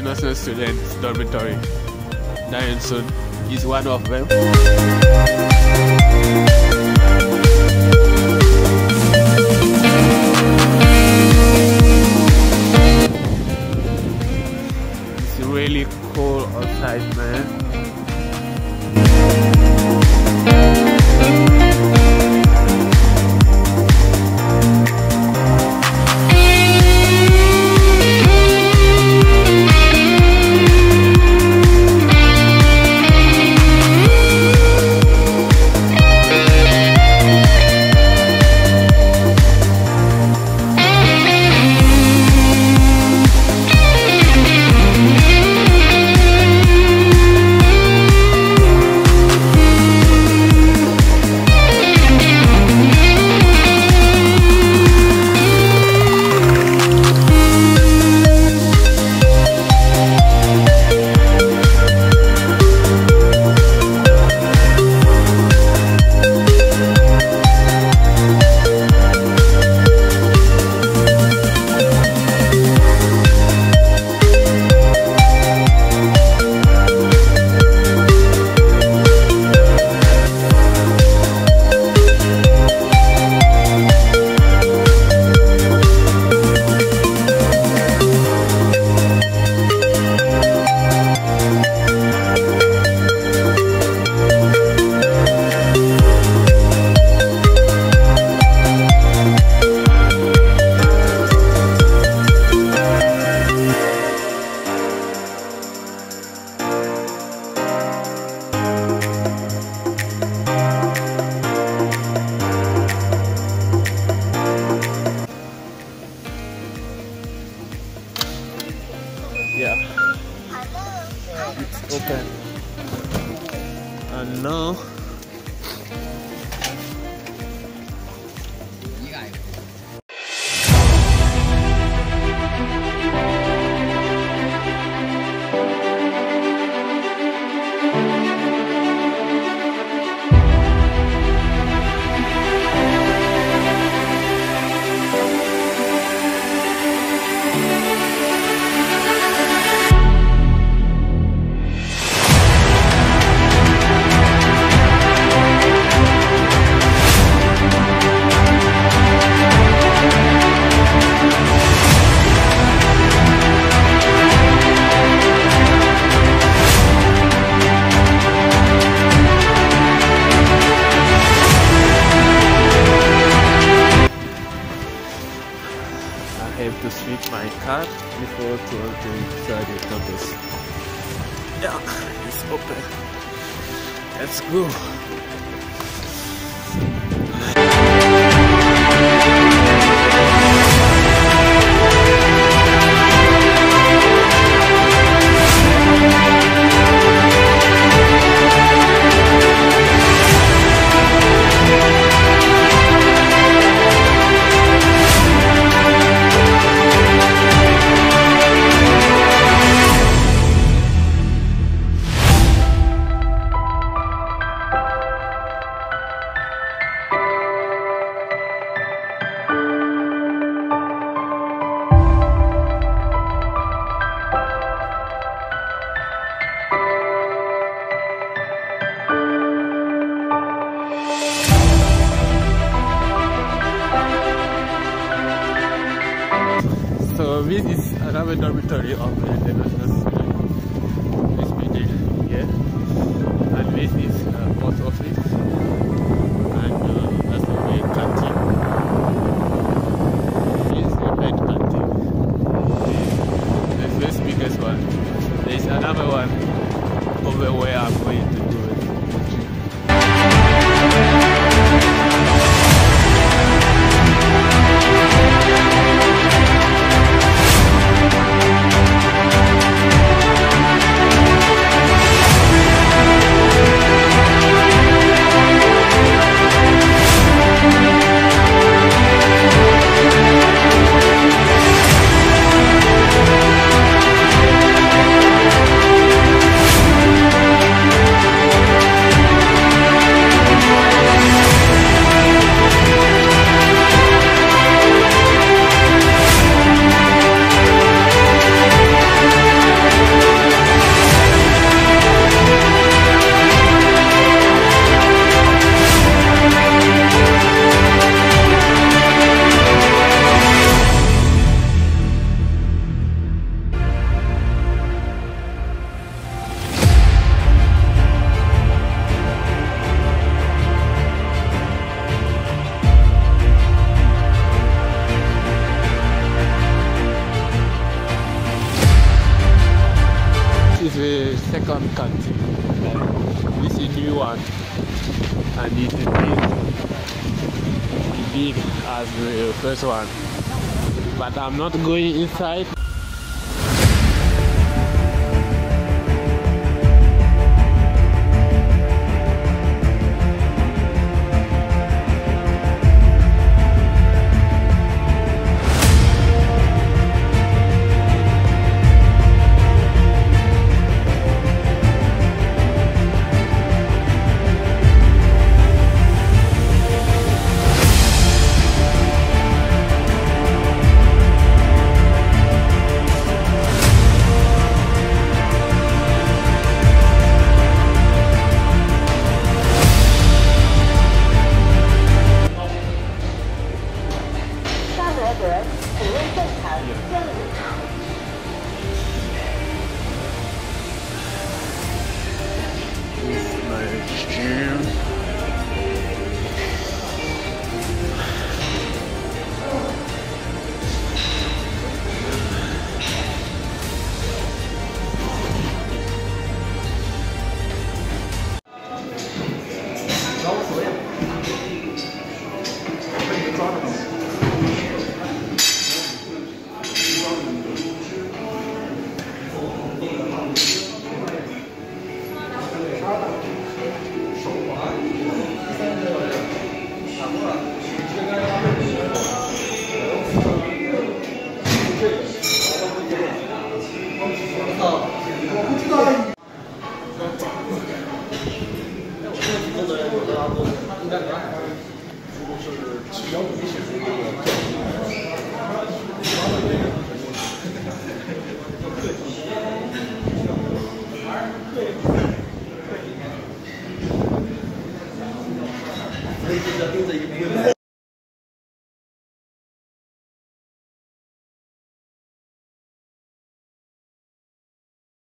international students dormitory. Darenson is one of them. It's really cold outside, man. Yeah, it's open. And now I have to switch my card before to enter inside the campus. Yeah, it's open. Let's go. So this is another dormitory of the international student. This building here, and this is post office, and that's the main canteen. This is the main canteen. This is the biggest one. There is another one over where I'm going to do it. canteen. Like, this is a new one, and it's big as the first one. But I'm not going inside.